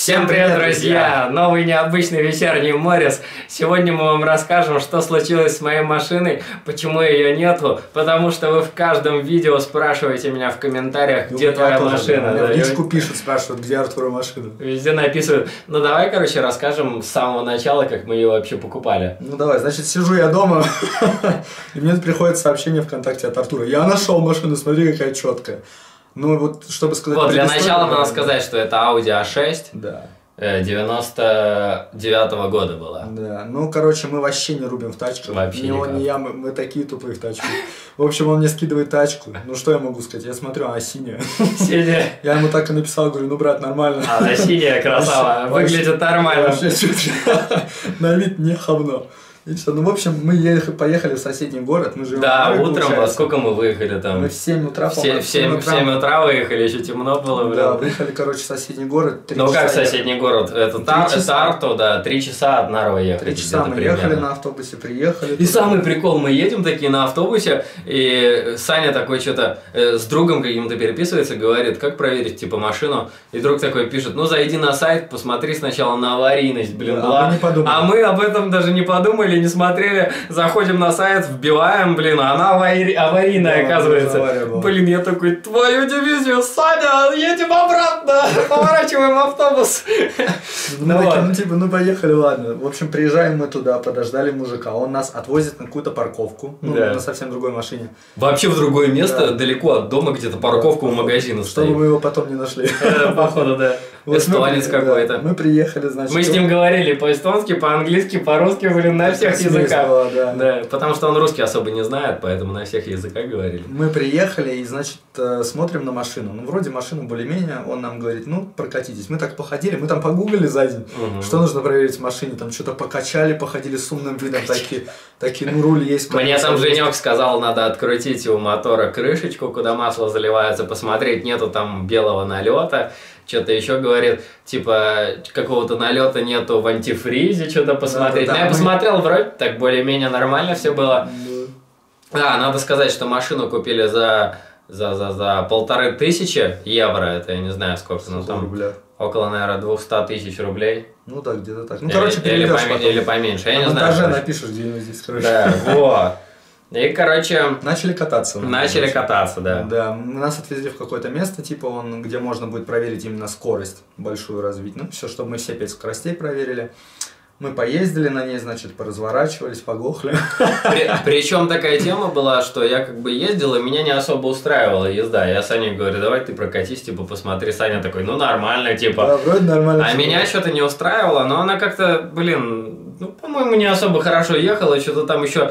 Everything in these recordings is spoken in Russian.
Всем привет, друзья! Новый необычный вечерний Морис. Сегодня мы вам расскажем, что случилось с моей машиной, почему ее нету, потому что вы в каждом видео спрашиваете меня в комментариях, где твоя машина. В личку пишут, спрашивают, где Артуру машина. Везде написывают. Ну давай, короче, расскажем с самого начала, как мы ее вообще покупали. Ну давай, значит, сижу я дома, и мне приходит сообщение ВКонтакте от Артура. Я нашел машину, смотри, какая четкая. Ну вот, чтобы сказать... Вот, для начала надо сказать, что это Audi A6. Да. 99-го года была. Да, ну, короче, мы вообще не рубим в тачку. Вообще ни он, ни я, мы такие тупые в тачку. В общем, он мне скидывает тачку. Ну, что я могу сказать? Я смотрю, она синяя. Синяя. Я ему так и написал, говорю, ну, брат, нормально. Она синяя, красава. Выглядит нормально. Вообще, на вид не ховно. И что, ну, в общем, мы поехали в соседний город, мы живем да, в Москве, утром, во сколько мы выехали там? Мы в 7 утра, в 7 утра выехали, еще темно было, блин. Да, выехали, короче, в соседний город. Ну, как соседний город? Это Тарту, да, 3 часа от Нарвы ехали. 3 часа мы ехали на автобусе, приехали. И самый прикол, мы едем такие на автобусе, и Саня такой что-то с другом каким-то переписывается, говорит, как проверить, типа, машину. И друг такой пишет, ну, зайди на сайт, посмотри сначала на аварийность, блин, да, а мы об этом даже не подумали, не смотрели, заходим на сайт, вбиваем, блин, а она аварийная, да, оказывается. Блин, я такой, твою дивизию, Саня, едем обратно, поворачиваем автобус. Ну, типа, ну, поехали, ладно. В общем, приезжаем мы туда, подождали мужика, он нас отвозит на какую-то парковку, ну, на совсем другой машине. Вообще в другое место, далеко от дома, где-то парковка у магазина стоит. Чтобы мы его потом не нашли. Походу, да. Эстонец какой-то. Мы приехали, значит. Мы с ним говорили по-эстонски, по-английски, по-русски, блин, на всех языках. Да, потому что он русский особо не знает, поэтому на всех языках говорили. Мы приехали и, значит, смотрим на машину. Ну, вроде машина более-менее, он нам говорит, ну, прокатитесь. Мы так походили, мы там погуглили за день, что нужно проверить в машине, там что-то покачали, походили с умным видом, такие, ну, руль есть. Мне сам Женек сказал, надо открутить у мотора крышечку, куда масло заливается, посмотреть, нету там белого налета. Что-то еще говорит, типа, какого-то налета нету в антифризе, что-то посмотреть. Да, я посмотрел, вроде так более-менее нормально все было. Да, надо сказать, что машину купили за 1500 евро, это я не знаю сколько, но там около, наверное, 200 тысяч рублей. Ну да, где-то так. Ну, короче, или поменьше, я не знаю. Даже напишешь где-нибудь здесь, короче. Да, вот. И, короче... Начали кататься. Начали кататься, да. Да, нас отвезли в какое-то место, типа, где можно будет проверить именно скорость большую развить. Ну, все, чтобы мы все 5 скоростей проверили. Мы поездили на ней, значит, поразворачивались, поглохли. Причем такая тема была, что я как бы ездил, и меня не особо устраивала езда. Я Сане говорю, давай ты прокатись, типа, посмотри. Саня такой, ну, нормально, типа. Да, вроде нормально. А меня что-то не устраивало, но она как-то, блин, ну, по-моему, не особо хорошо ехала, что-то там еще...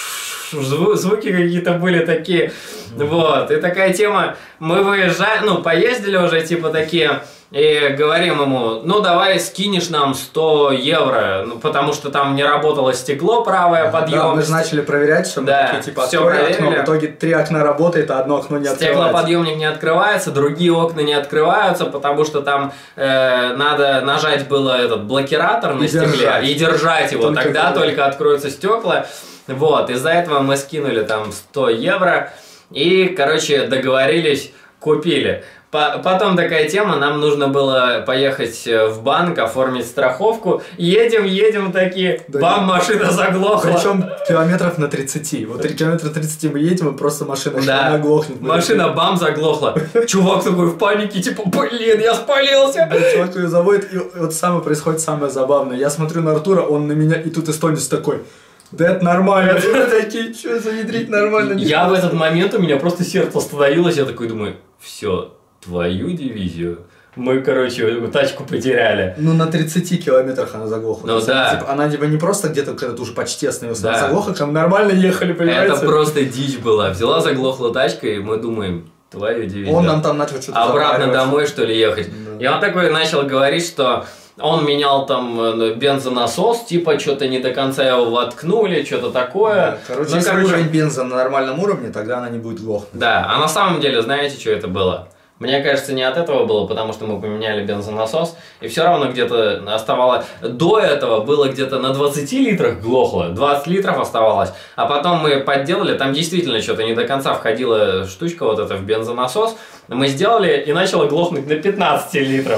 Звуки какие-то были такие, вот, и такая тема, мы выезжаем, ну, поездили уже, типа, такие, и говорим ему, ну, давай скинешь нам 100 евро, ну, потому что там не работало стекло правое, подъем. Да, мы же начали проверять, что мы такие, типа, открыли окно, в итоге 3 окна работает, а одно окно не открывается. Стеклоподъемник не открывается, другие окна не открываются, потому что там надо нажать было этот блокиратор на стекле и держать его, тогда только откроются стекла. Вот, из-за этого мы скинули там 100 евро и, короче, договорились, купили. Потом такая тема, нам нужно было поехать в банк, оформить страховку. Едем такие, да, бам, машина заглохла. Причем километров на 30. Вот 3 километра 30 мы едем, и просто машина заглохнет. Машина бам, заглохла. Чувак такой в панике, типа, блин, я спалился. Чувак ее заводит, и вот самое происходит самое забавное. Я смотрю на Артура, он на меня, и тут эстонец такой... Да это нормально. Мы такие, что заедрить нормально? Я в этот момент, у меня просто сердце остановилось, я такой думаю, все, твою дивизию. Мы, короче, тачку потеряли. Ну, на 30 километрах она заглохла. Ну, да. Она типа не просто где-то когда-то уже почти остановилась, она заглохла, там нормально ехали, понимаете? Это просто дичь была. Взяла, заглохла тачка, и мы думаем, твою дивизию. Он нам там начал что-то обратно домой, что ли, ехать. Да. И он такой начал говорить, что... Он менял там бензонасос, типа что-то не до конца его воткнули, что-то такое. Да, короче, если уровень бенза на нормальном уровне, тогда она не будет глохнуть. Да, а на самом деле, знаете, что это было? Мне кажется, не от этого было, потому что мы поменяли бензонасос, и все равно где-то оставалось... До этого было где-то на 20 литрах глохло, 20 литров оставалось, а потом мы подделали, там действительно что-то не до конца входила штучка вот эта в бензонасос, мы сделали, и начало глохнуть на 15 литров.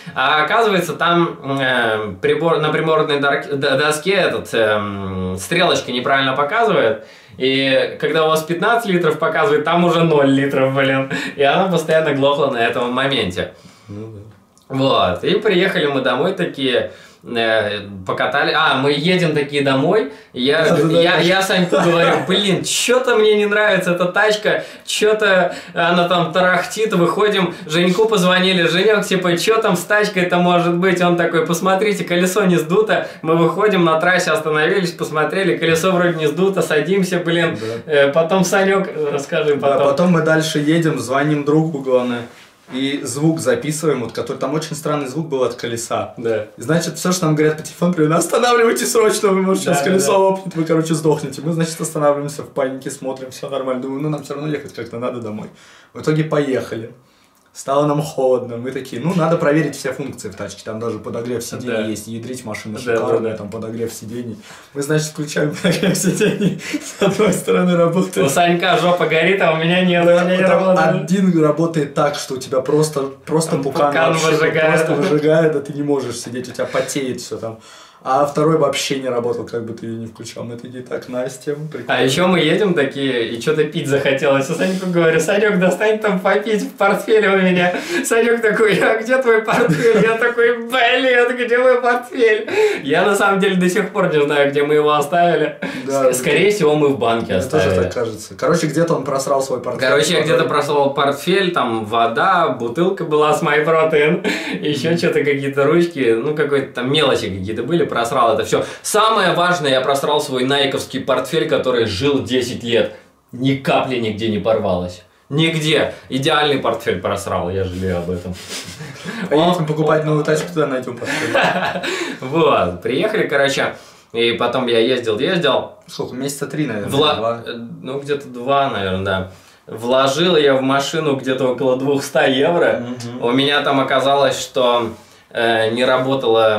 А оказывается, там на приборной доске стрелочка неправильно показывает. И когда у вас 15 литров показывает, там уже 0 литров, блин. И она постоянно глохла на этом моменте. Ну да. Вот. И приехали мы домой такие, покатали. Мы едем такие домой. Я Саньку говорю, блин, что-то мне не нравится эта тачка, что-то она там тарахтит. Выходим, Женьку позвонили, Женек, типа, что там с тачкой-то может быть? Он такой, посмотрите, колесо не сдуто. Мы выходим на трассе, остановились, посмотрели, колесо вроде не сдуто, садимся, блин. Да. Потом Санек, расскажи потом. Да, потом мы дальше едем, звоним другу, главное. И звук записываем, вот, который там очень странный звук был от колеса. Да. И, значит, все, что нам говорят по телефону, примерно, останавливайтесь срочно, вы можете сейчас колесо лопнет, вы, короче, сдохнете. Мы, значит, останавливаемся в панике, смотрим, все нормально. Думаю, нам все равно ехать как-то надо домой. В итоге поехали. Стало нам холодно, мы такие, надо проверить все функции в тачке, там даже подогрев сидений есть, ядрить машина шикарная, там подогрев сидений. Мы, значит, включаем подогрев сидений, с одной стороны работает. У Санька жопа горит, а у меня нет, у меня не работает. Один работает так, что у тебя просто пукан выжигает, а ты не можешь сидеть, у тебя потеет все там. А второй вообще не работал, как бы ты ее не включал. Мы такие, так, Настя, прикольно. А еще мы едем такие, и что-то пить захотелось. А Саньку говорю, Санек, достань там попить в портфеле у меня. Санек такой, а где твой портфель? Я такой, блин, где мой портфель? Я на самом деле до сих пор не знаю, где мы его оставили. Да, скорее всего, мы в банке оставили. Тоже так кажется. Короче, где-то он просрал свой портфель. Короче, я где-то просрал портфель, там вода, бутылка была с MyProtein, еще что-то какие-то ручки, какой-то там мелочи какие-то были, просрал это все. Самое важное, я просрал свой найковский портфель, который жил 10 лет. Ни капли нигде не порвалось. Нигде. Идеальный портфель просрал, я жалею об этом. Поедем покупать новую тачку, туда найдем портфель. Вот, приехали, короче, и потом я ездил. Сколько, месяца 3, наверное, где-то 2, наверное, да. Вложил я в машину где-то около 200 евро. У меня там оказалось, что не работало,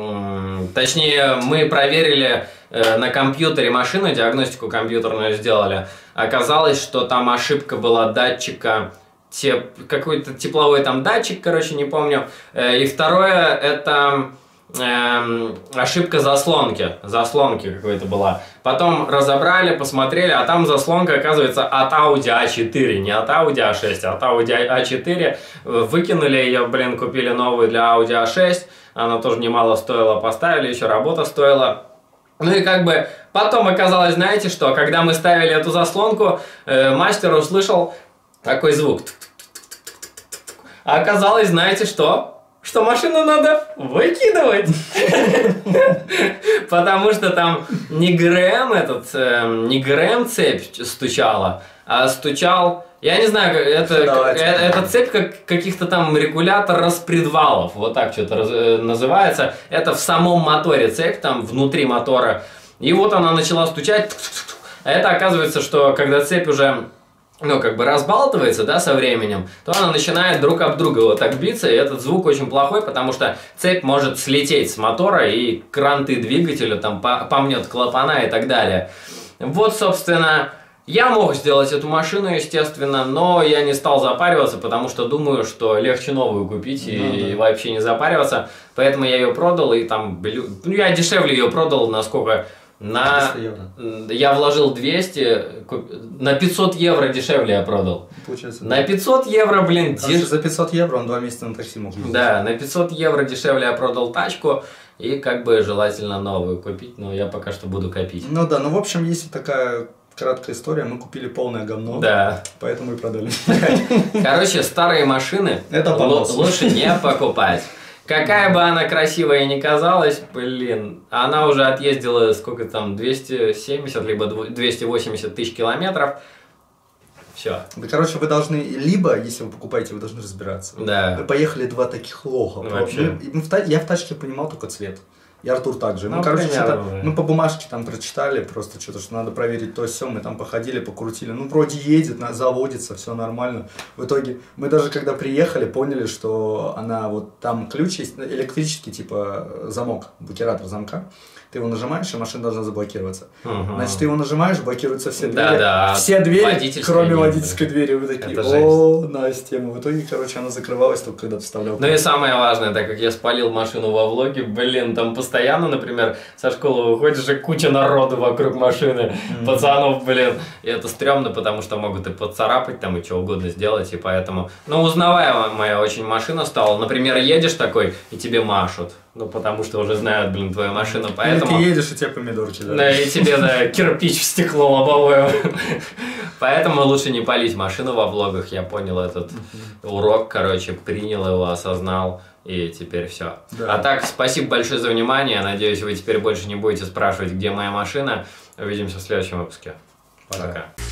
точнее, мы проверили на компьютере машину, диагностику компьютерную сделали. Оказалось, что там ошибка была датчика, какой-то тепловой там датчик, короче, не помню. И второе, это ошибка заслонки какой-то была. Потом разобрали, посмотрели, а там заслонка, оказывается, от Audi A4, не от Audi A6, а от Audi A4. Выкинули ее, купили новую для Audi A6, она тоже немало стоила, поставили, еще работа стоила. И потом оказалось, знаете что, когда мы ставили эту заслонку, мастер услышал такой звук. А оказалось, знаете что? Что машину надо выкидывать. Потому что там не ГРМ цепь стучала, а стучал, я не знаю, это цепь каких-то там регулятор-распредвалов, вот так что-то называется. Это в самом моторе цепь, там внутри мотора. И вот она начала стучать. А это оказывается, что когда цепь уже разбалтывается, да, со временем, то она начинает друг об друга вот так биться, и этот звук очень плохой, потому что цепь может слететь с мотора, и кранты двигателя там помнет клапана и так далее. Вот, собственно, я мог сделать эту машину, естественно, но я не стал запариваться, потому что думаю, что легче новую купить и вообще не запариваться, поэтому я ее продал, и там, я дешевле ее продал, насколько... Я вложил 200, на 500 евро дешевле я продал. Получается, на 500 евро, за 500 евро он 2 месяца на такси мог ездить. Да, на 500 евро дешевле я продал тачку, и желательно новую купить, но я пока что буду копить. В общем, есть такая краткая история, мы купили полное говно, да, поэтому и продали. Короче, старые машины лучше не покупать. Какая бы она красивая ни казалась, она уже отъездила сколько там, 270 либо 280 тысяч километров. Все. Да, короче, вы должны, либо, если вы покупаете, вы должны разбираться. Да. Мы поехали 2 таких лоха. Вообще. Я в тачке понимал только цвет. И Артур также. Ну, Мы, короче, примерно, мы по бумажке там прочитали, просто что-то, что надо проверить то все, мы там походили, покрутили. Ну, вроде едет, заводится, все нормально. В итоге мы даже когда приехали, поняли, что она вот там ключ есть, электрический, типа замок, блокиратор замка. Ты его нажимаешь, и машина должна заблокироваться. Значит, ты его нажимаешь, блокируются все двери. Да, все двери, кроме водительской двери. Вы такие, о, nice тема. В итоге, короче, она закрывалась только когда ты вставлял. Ну и самое важное, так как я спалил машину во влоге, блин, там постоянно, например, со школы выходишь, и куча народу вокруг машины, пацанов, блин. И это стрёмно, потому что могут и поцарапать там, и что угодно сделать, и поэтому... Ну, узнаваемая очень машина стала. Например, едешь такой, и тебе машут. Ну, потому что уже знают, блин, твою машину, поэтому... Или ты едешь, и тебе помидорчик. Да, и тебе, да, кирпич в стекло лобовое. Поэтому лучше не палить машину во влогах. Я понял этот урок, короче, принял его, осознал, и теперь все. Да. А так, спасибо большое за внимание. Надеюсь, вы теперь больше не будете спрашивать, где моя машина. Увидимся в следующем выпуске. Пока.